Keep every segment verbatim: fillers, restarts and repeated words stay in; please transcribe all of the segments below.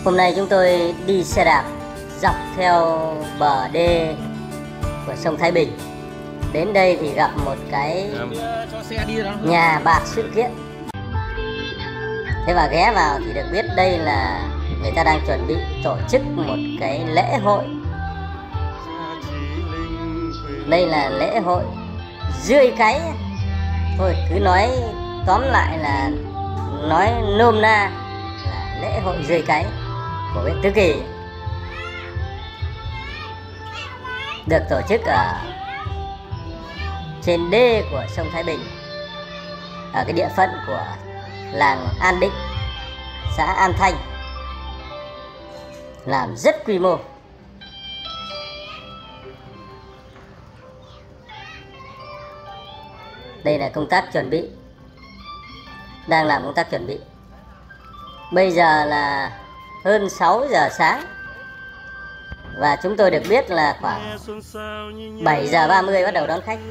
Hôm nay chúng tôi đi xe đạp dọc theo bờ đê của sông Thái Bình. Đến đây thì gặp một cái nhà bạc sự kiện. Thế và ghé vào thì được biết đây là người ta đang chuẩn bị tổ chức một cái lễ hội. Đây là lễ hội rươi cái. Thôi cứ nói tóm lại là nói nôm na là lễ hội rươi cái của huyện Tứ Kỳ, được tổ chức ở trên đê của sông Thái Bình, ở cái địa phận của làng An Định, xã An Thanh, làm rất quy mô. Đây là công tác chuẩn bị, đang làm công tác chuẩn bị. Bây giờ là hơn sáu giờ sáng và chúng tôi được biết là khoảng bảy giờ ba mươi bắt đầu đón khách.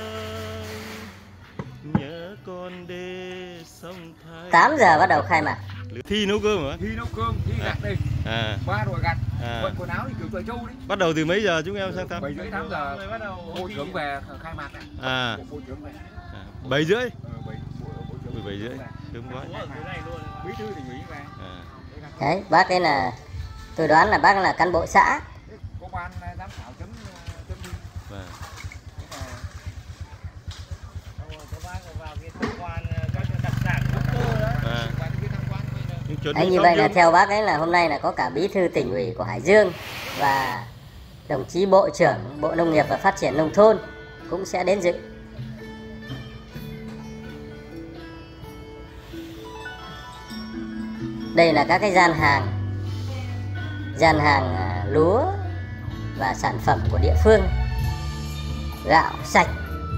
tám giờ bắt đầu khai mạc. Thi nấu cơm hả? Thi nấu cơm, thi gặt đây. À. Ba đội gặt, À. quần quần áo thì kiểu châu đấy. Bắt đầu từ mấy giờ chúng em sang thăm? bảy rưỡi tám giờ bắt đầu bộ trưởng về khai mạc này. À. Bộ trưởng về. À. bảy rưỡi. Ờ, bảy Ui, bảy rưỡi. Sớm quá. Bí thư tỉnh ủy về. À. Đấy, bác ấy là tôi đoán là bác là cán bộ xã. Có ban giám khảo chấm chấm thi. Vâng. Đấy, như vậy là theo bác ấy là hôm nay là có cả bí thư tỉnh ủy của Hải Dương và đồng chí bộ trưởng Bộ Nông nghiệp và Phát triển Nông thôn cũng sẽ đến dự. Đây là các cái gian hàng, gian hàng à, lúa và sản phẩm của địa phương, gạo sạch.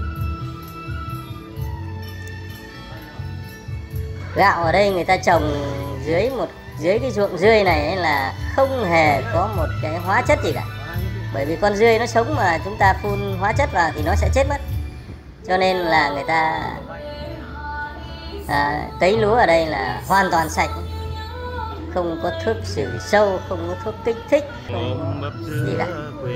Gạo ở đây người ta trồng dưới một dưới cái ruộng dươi này ấy là không hề có một cái hóa chất gì cả, bởi vì con dươi nó sống mà chúng ta phun hóa chất vào thì nó sẽ chết mất, cho nên là người ta à, cấy lúa ở đây là hoàn toàn sạch, không có thuốc trừ sâu, không có thuốc kích thích, không có gì cả.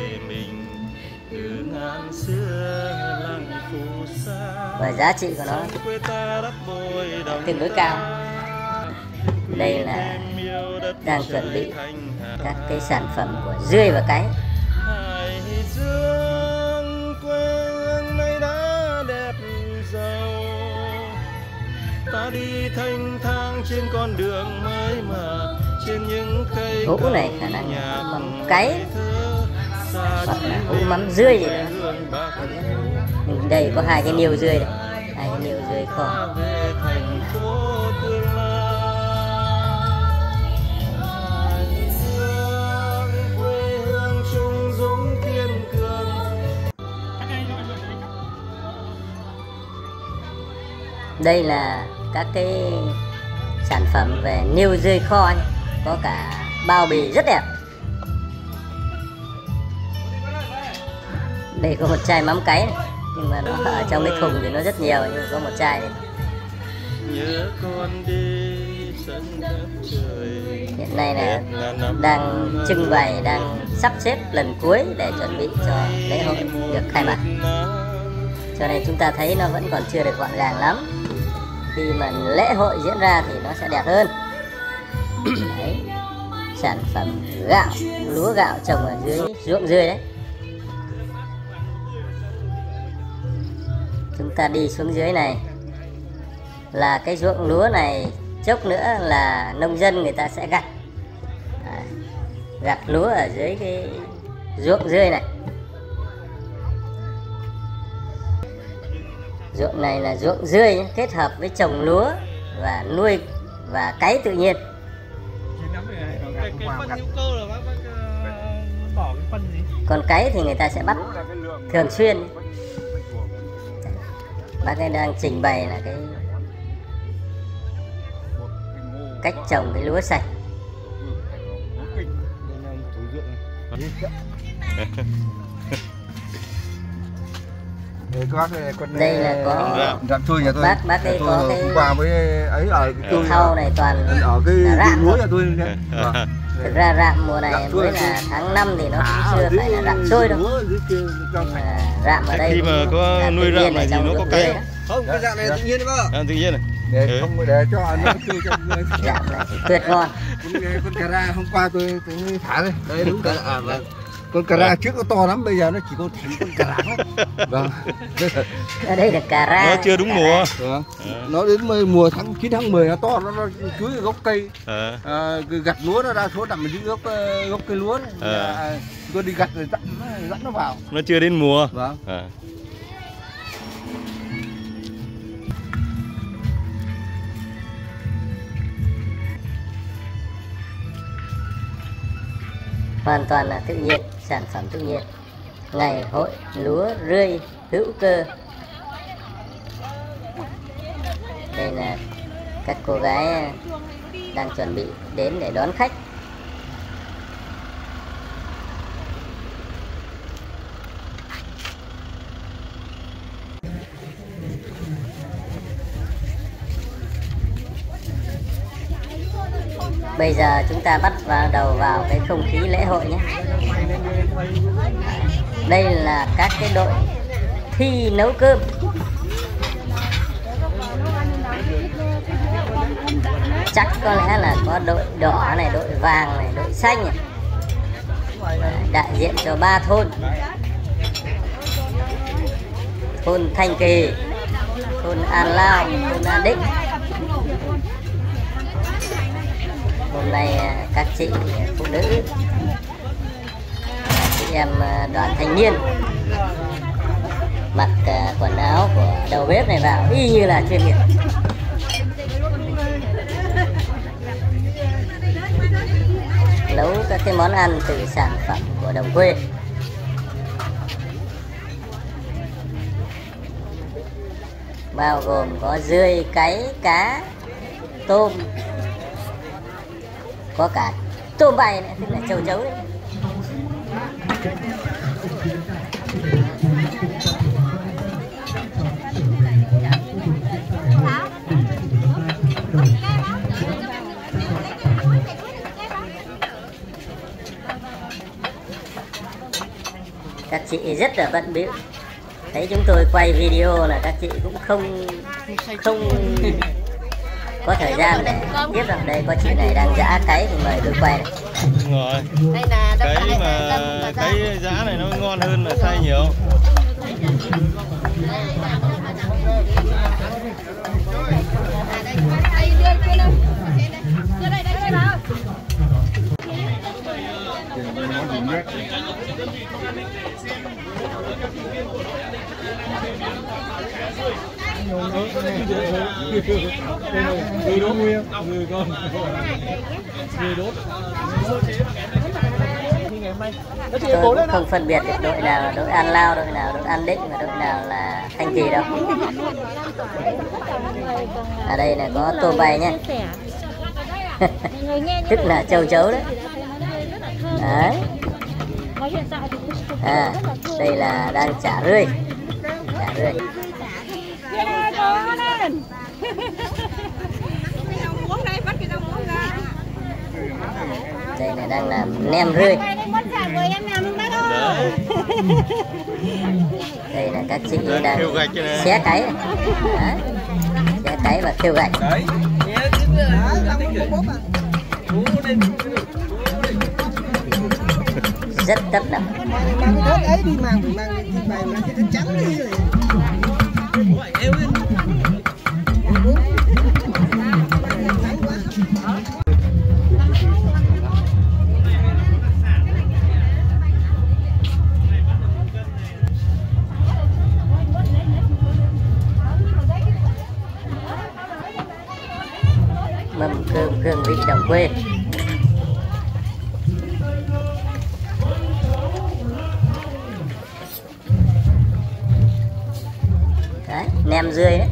Và giá trị của nó tương đối cao. Đây là đang chuẩn bị các cái sản phẩm của dươi và cái. Hũ này khả năng là mắm cái hoặc là hũ mắm dươi gì đó. Đây có hai cái niêu dươi đây, hai cái niêu dươi kho. Đây là các cái sản phẩm về niêu dươi kho, có cả bao bì rất đẹp. Đây có một chai mắm cái này, nhưng mà nó ở trong cái thùng thì nó rất nhiều, nhưng mà có một chai này. Hiện nay là đang trưng bày, đang sắp xếp lần cuối để chuẩn bị cho lễ hội được khai mạc, cho nên chúng ta thấy nó vẫn còn chưa được gọn gàng lắm. Khi mà lễ hội diễn ra thì nó sẽ đẹp hơn. Đấy, sản phẩm gạo, lúa gạo trồng ở dưới ruộng dươi đấy. Chúng ta đi xuống dưới này là cái ruộng lúa này, chốc nữa là nông dân người ta sẽ gặt à, gặt lúa ở dưới cái ruộng dươi này. Ruộng này là ruộng dươi kết hợp với trồng lúa và nuôi và cấy tự nhiên. Còn cấy thì người ta sẽ bắt thường xuyên. Bác ấy đang trình bày là cái cách trồng cái lúa sạch. Đây là có rạng tôi nhà tôi. Bác bác đây có cái qua với ấy ở cái thau này toàn ở cái rạn núi nhà tôi. Thực ra rạm mùa này mới là tháng năm thì nó cũng chưa phải là rạm trôi đâu. À, rạm ở đây khi mà có nuôi rạm này thì nó có cái không, cái rạm này tự nhiên đấy bác. À, tự nhiên này. Để không để cho nó chơi cho rạm này tuyệt ngon. Con cà ra hôm qua tôi tôi thả đây. Đây đúng cả à vâng. Con cà ra trước nó to lắm, bây giờ nó chỉ có thành con cà rá thôi. Vâng. Ở đây là cà ra. Nó chưa đúng mùa. Vâng. Nó đến mùa tháng chín tháng mười nó to, nó, nó chuối gốc cây. À. À, gặt lúa nó ra số nằm ở dưới gốc gốc cây lúa. À. Tôi đi gặt rồi dắt nó, dắt nó vào. Nó chưa đến mùa. Vâng. À. Hoàn toàn là tự nhiên, sản phẩm tự nhiên. Ngày hội lúa rươi hữu cơ. Đây là các cô gái đang chuẩn bị đến để đón khách. Bây giờ chúng ta bắt vào đầu vào cái không khí lễ hội nhé. Đây là các cái đội thi nấu cơm. Chắc có lẽ là có đội đỏ này, đội vàng này, đội xanh này. Đại diện cho ba thôn. Thôn Thanh Kỳ, thôn An Lao, thôn An Định. Hôm nay các chị phụ nữ, các chị em đoàn thanh niên mặc quần áo của đầu bếp này vào y như là chuyên nghiệp. Nấu các cái món ăn từ sản phẩm của đồng quê. Bao gồm có dươi, cáy, cá, tôm, có cả tôm bay nữa, tức là châu chấu đấy. Các chị rất là bận bịu. Thấy chúng tôi quay video là các chị cũng không không có thời gian để biết rằng đây có chị này đang giã cáy thì mời tôi quay này. Đúng rồi. Đây là cái mà cái giá này nó ngon hơn là xay nhiều. Người đốt nguyên, người con, người đốt. Tôi cũng không phân biệt được đội nào là đội An Lao, đội nào đội An Định và đội nào là Thanh Kỳ đâu. Ở đây là có tôm bay nhé. Tức là châu chấu đấy. Đấy. À, đây là đang chả rươi. Chả rươi. Đây là đang làm nem rươi. Đây là các chị đang xé cáy này. Đấy. Xé cáy và khêu gạch. Rất tấp nập. Mâm cơm hương vị đồng quê. Đấy, nem rươi đấy.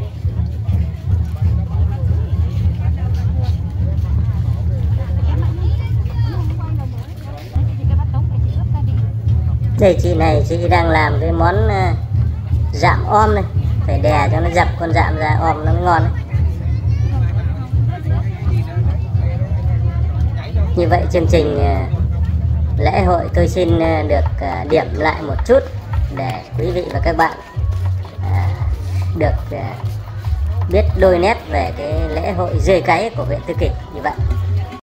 Đây chị này, chị đang làm cái món dạm om này. Phải đè cho nó dập con dạm ra om nó mới ngon đấy. Như vậy chương trình lễ hội tôi xin được điểm lại một chút để quý vị và các bạn được biết đôi nét về cái lễ hội dê cáy của huyện Tư Kỳ như vậy.